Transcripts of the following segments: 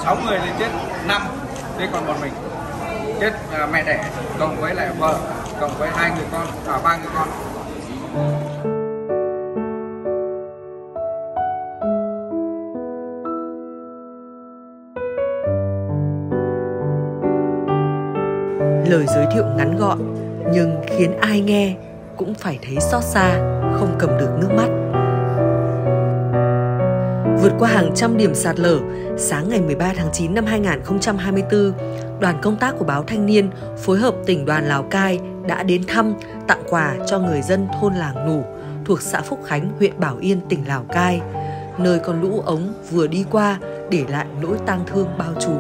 6 người thì chết 5, thế còn một mình chết mẹ đẻ cộng với lại vợ cộng với 2 người con, 3 người con. Lời giới thiệu ngắn gọn nhưng khiến ai nghe cũng phải thấy xót xa, không cầm được nước mắt. Vượt qua hàng trăm điểm sạt lở, sáng ngày 13 tháng 9 năm 2024, đoàn công tác của báo Thanh niên phối hợp tỉnh đoàn Lào Cai đã đến thăm, tặng quà cho người dân thôn Làng Nủ thuộc xã Phúc Khánh, huyện Bảo Yên, tỉnh Lào Cai, nơi con lũ ống vừa đi qua để lại nỗi tang thương bao trùm.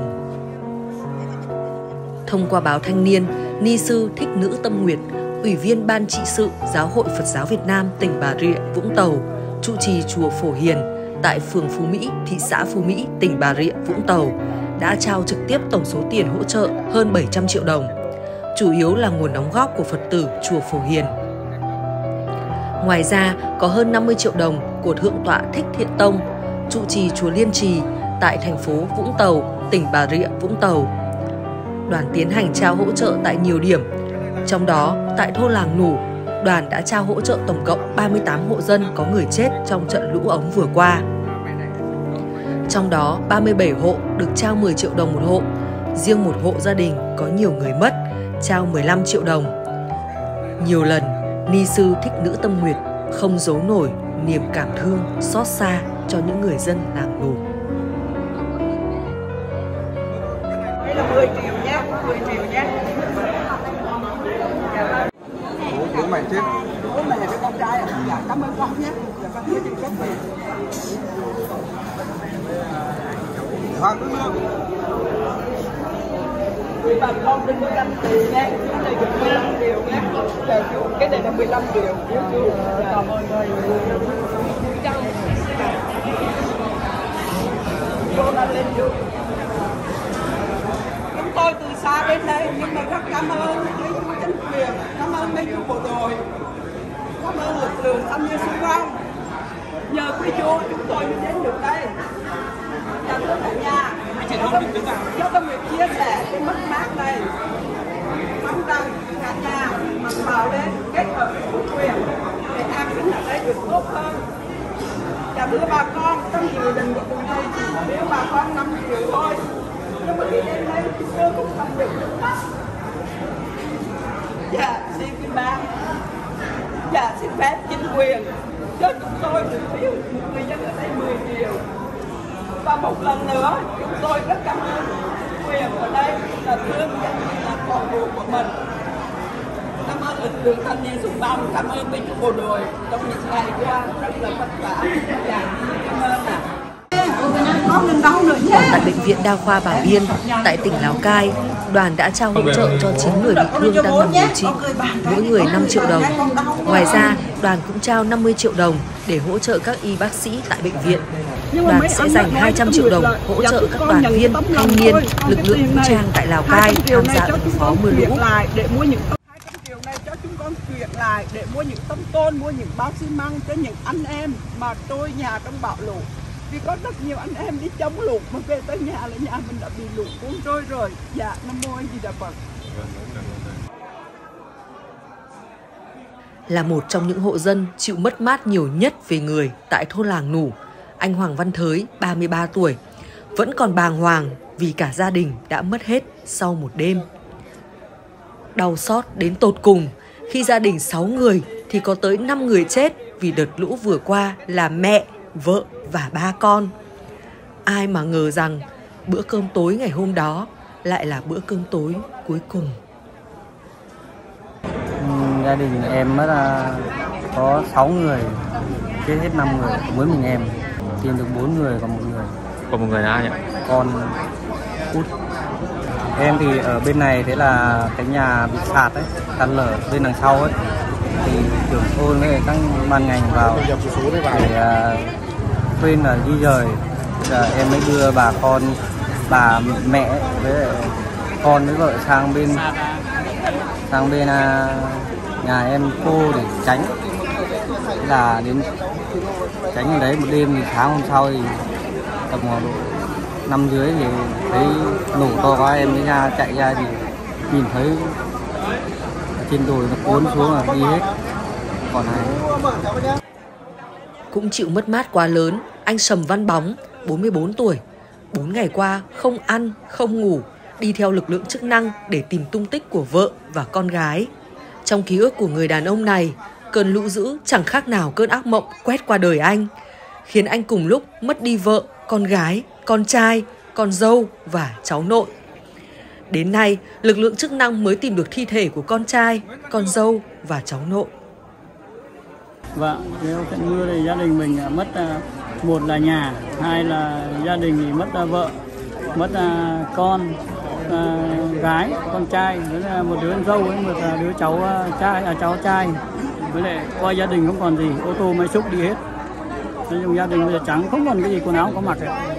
Thông qua báo Thanh niên, Ni sư Thích Nữ Tâm Nguyệt, Ủy viên Ban trị sự Giáo hội Phật giáo Việt Nam tỉnh Bà Rịa Vũng Tàu, trụ trì chùa Phổ Hiền tại phường Phú Mỹ, thị xã Phú Mỹ, tỉnh Bà Rịa Vũng Tàu đã trao trực tiếp tổng số tiền hỗ trợ hơn 700 triệu đồng, chủ yếu là nguồn đóng góp của Phật tử chùa Phổ Hiền. Ngoài ra, có hơn 50 triệu đồng của Thượng tọa Thích Thiện Tông, trụ trì chùa Liên Trì tại thành phố Vũng Tàu, tỉnh Bà Rịa Vũng Tàu. Đoàn tiến hành trao hỗ trợ tại nhiều điểm, trong đó tại thôn Làng Nủ, đoàn đã trao hỗ trợ tổng cộng 38 hộ dân có người chết trong trận lũ ống vừa qua. Trong đó 37 hộ được trao 10 triệu đồng một hộ, riêng một hộ gia đình có nhiều người mất, trao 15 triệu đồng. Nhiều lần, Ni sư Thích Nữ Tâm Nguyệt không giấu nổi niềm cảm thương, xót xa cho những người dân Làng Nủ. Đây là 10 triệu nhé, 10 triệu nhé. Bố mẹ chết. Bố mẹ là cái con trai à? Dạ, cảm ơn con nhé. Dạ, con hứa chừng rất về. Hoàng Đức Lương. Quý bà con đừng có ganh tị nhé. Cái này được 15 triệu nhé. Dạ, chú, cái này là 15 triệu. Chú, cảm ơn ơi. Cô đã lên chú. Chúng tôi từ xa đến đây nhưng mà rất cảm ơn mấy chú chính quyền, cảm ơn mấy chú bộ đội, cảm ơn lực lượng thanh niên xung phong. Nhờ quý chú chúng tôi mới đến được đây. Chào thưa cả nhà, cho tôi việc chia sẻ cái mất mát này. Mong rằng cả nhà mặc vào lên kết hợp với chính quyền để an sinh ở đây được tốt hơn. Chào thưa bà con, trong dự định của tụi này chỉ nếu bà con 5 triệu thôi. Nhưng mà khi đến đây chúng tôi cũng không được nước mắt. Dạ, xin quý ban. Dạ, xin phép chính quyền cho chúng tôi được phiếu người dân ở đây 10 triệu. Và một lần nữa, chúng tôi rất cảm ơn chính quyền ở đây là thương dân là con ruột của mình. Cảm ơn lực lượng thanh niên xung phong, cảm ơn mấy chú bộ đội trong những ngày qua rất là vất vả. Dạ, cảm ơn ạ. Còn tại Bệnh viện Đa khoa Bà Biên, tại tỉnh Lào Cai, đoàn đã trao hỗ trợ cho 9 người bị thương đang nằm điều trị, mỗi người 5 triệu đồng. Ngoài ra, đoàn cũng trao 50 triệu đồng để hỗ trợ các y bác sĩ tại bệnh viện. Đoàn sẽ dành 200 triệu đồng hỗ trợ các đoàn viên, thanh niên, lực lượng vũ trang tại Lào Cai tham gia ứng phó mưa lũ. Để mua những 200 triệu này cho chúng con chuyển lại để mua những tấm tôn, mua những bao xi măng cho những anh em mà trôi nhà trong bão lũ. Vì có rất nhiều anh em đi chống lụt mà về tới nhà là nhà mình đã bị lụt cuốn trôi rồi. Dạ, Nam Mô A Di Đà Phật. Là một trong những hộ dân chịu mất mát nhiều nhất về người tại thôn Làng Nủ, anh Hoàng Văn Thới, 33 tuổi, vẫn còn bàng hoàng vì cả gia đình đã mất hết sau một đêm. Đau xót đến tột cùng khi gia đình 6 người thì có tới 5 người chết vì đợt lũ vừa qua là mẹ, vợ và 3 con. Ai mà ngờ rằng bữa cơm tối ngày hôm đó lại là bữa cơm tối cuối cùng. Gia đình em mất có 6 người, chết hết 5 người, với mình em. Tìm được 4 người, còn 1 người. Còn 1 người là ai nhỉ? Con út. Em thì ở bên này, thế là cái nhà bị sạt ấy, sạt lở bên đằng sau ấy. Thì trưởng thôn với các ban ngành vào để khuyên là di dời. Giờ em mới đưa bà con, bà mẹ với con với vợ sang bên nhà em cô để tránh, là đến tránh ở đấy một đêm. Thì sáng hôm sau thì tầm nằm dưới thì thấy nổ to quá, em mới ra chạy ra thì nhìn thấy trên đồi nó cuốn xuống là đi hết. Còn này cũng chịu mất mát quá lớn, anh Sầm Văn Bóng, 44 tuổi, 4 ngày qua không ăn, không ngủ, đi theo lực lượng chức năng để tìm tung tích của vợ và con gái. Trong ký ức của người đàn ông này, cơn lũ dữ chẳng khác nào cơn ác mộng quét qua đời anh, khiến anh cùng lúc mất đi vợ, con gái, con trai, con dâu và cháu nội. Đến nay, lực lượng chức năng mới tìm được thi thể của con trai, con dâu và cháu nội. Vâng, nếu trận mưa thì gia đình mình mất một là nhà, hai là gia đình thì mất vợ, mất con, gái, con trai, với là một đứa con dâu với một đứa cháu trai, với lại coi gia đình không còn gì, ô tô máy xúc đi hết. Nói chung gia đình bây giờ trắng, không còn cái gì quần áo có mặc hết.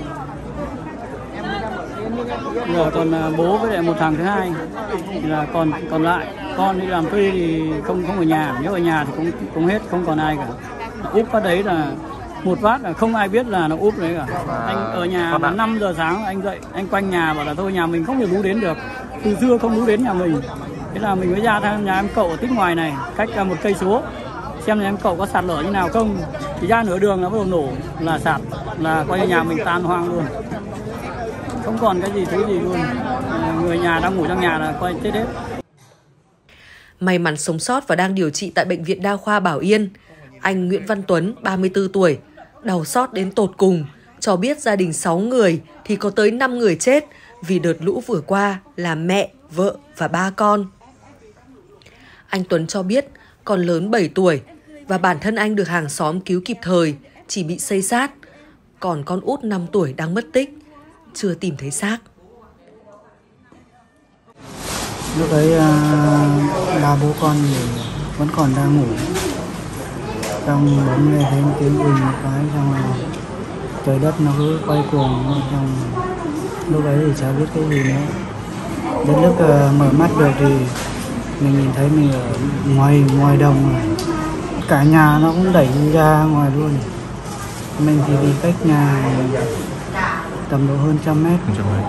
Giờ còn bố với lại một thằng thứ hai là còn lại con đi làm thuê thì không ở nhà, nếu ở nhà thì cũng hết, không còn ai cả. Úp vào đấy là một phát là không ai biết là nó úp đấy cả. Anh ở nhà 5 giờ sáng anh dậy, anh quanh nhà bảo là thôi nhà mình không thể lú đến được, từ xưa không lú đến nhà mình. Thế là mình mới ra thăm nhà em cậu ở tích ngoài này, cách 1 cây số, xem nhà em cậu có sạt lở như nào không. Thì ra nửa đường nó bắt đầu nổ là sạt, là coi như nhà mình tan hoang luôn, không còn cái gì thứ gì luôn. Người nhà đang ngủ trong nhà là coi chết hết. May mắn sống sót và đang điều trị tại Bệnh viện Đa khoa Bảo Yên, anh Nguyễn Văn Tuấn, 34 tuổi, đau xót đến tột cùng, cho biết gia đình 6 người thì có tới 5 người chết vì đợt lũ vừa qua là mẹ, vợ và 3 con. Anh Tuấn cho biết con lớn 7 tuổi và bản thân anh được hàng xóm cứu kịp thời, chỉ bị xây xát, còn con út 5 tuổi đang mất tích, chưa tìm thấy xác. Lúc đấy ba bố con thì vẫn còn đang ngủ, xong bỗng nghe thấy tiếng ùn một cái, xong trời đất nó cứ quay cuồng, xong lúc ấy thì chả biết cái gì nữa. Đến lúc mở mắt được thì mình nhìn thấy mình ở ngoài đồng rồi, cả nhà nó cũng đẩy ra ngoài luôn. Mình thì đi cách nhà tầm độ hơn 100 mét.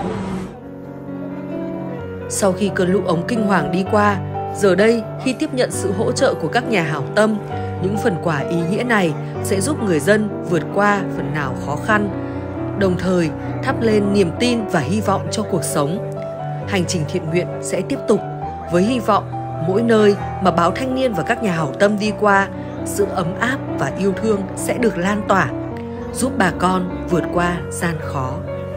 Sau khi cơn lũ ống kinh hoàng đi qua, giờ đây khi tiếp nhận sự hỗ trợ của các nhà hảo tâm, những phần quà ý nghĩa này sẽ giúp người dân vượt qua phần nào khó khăn, đồng thời thắp lên niềm tin và hy vọng cho cuộc sống. Hành trình thiện nguyện sẽ tiếp tục với hy vọng mỗi nơi mà Báo Thanh Niên và các nhà hảo tâm đi qua, sự ấm áp và yêu thương sẽ được lan tỏa, giúp bà con vượt qua gian khó.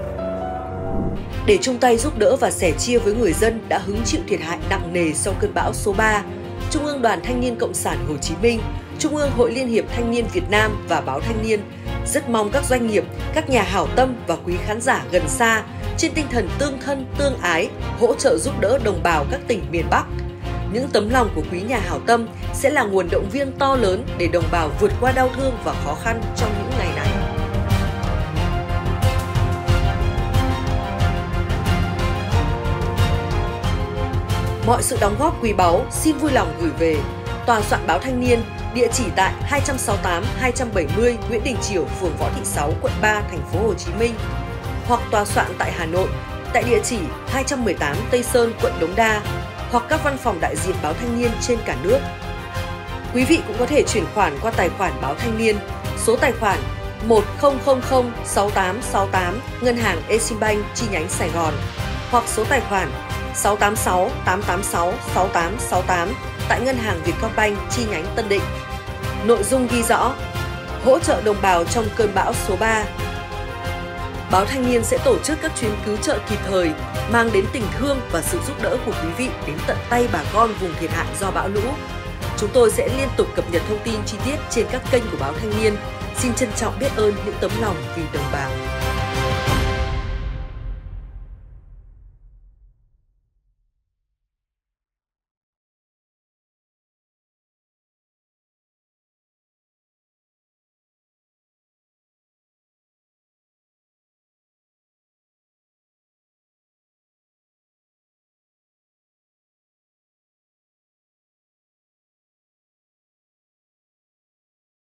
Để chung tay giúp đỡ và sẻ chia với người dân đã hứng chịu thiệt hại nặng nề sau cơn bão số 3, Trung ương Đoàn Thanh niên Cộng sản Hồ Chí Minh, Trung ương Hội Liên hiệp Thanh niên Việt Nam và Báo Thanh niên rất mong các doanh nghiệp, các nhà hảo tâm và quý khán giả gần xa trên tinh thần tương thân, tương ái, hỗ trợ giúp đỡ đồng bào các tỉnh miền Bắc. Những tấm lòng của quý nhà hảo tâm sẽ là nguồn động viên to lớn để đồng bào vượt qua đau thương và khó khăn trong những ngày này. Mọi sự đóng góp quý báu xin vui lòng gửi về Tòa soạn Báo Thanh niên, địa chỉ tại 268-270 Nguyễn Đình Chiểu, phường Võ Thị Sáu, quận 3, thành phố Hồ Chí Minh, hoặc tòa soạn tại Hà Nội tại địa chỉ 218 Tây Sơn, quận Đống Đa, hoặc các văn phòng đại diện Báo Thanh niên trên cả nước. Quý vị cũng có thể chuyển khoản qua tài khoản Báo Thanh niên, số tài khoản 10006868, ngân hàng Eximbank chi nhánh Sài Gòn, hoặc số tài khoản 686 886 6868 tại ngân hàng Vietcombank chi nhánh Tân Định. Nội dung ghi rõ: hỗ trợ đồng bào trong cơn bão số 3. Báo Thanh niên sẽ tổ chức các chuyến cứu trợ kịp thời, mang đến tình thương và sự giúp đỡ của quý vị đến tận tay bà con vùng thiệt hại do bão lũ. Chúng tôi sẽ liên tục cập nhật thông tin chi tiết trên các kênh của Báo Thanh niên. Xin trân trọng biết ơn những tấm lòng vì đồng bào.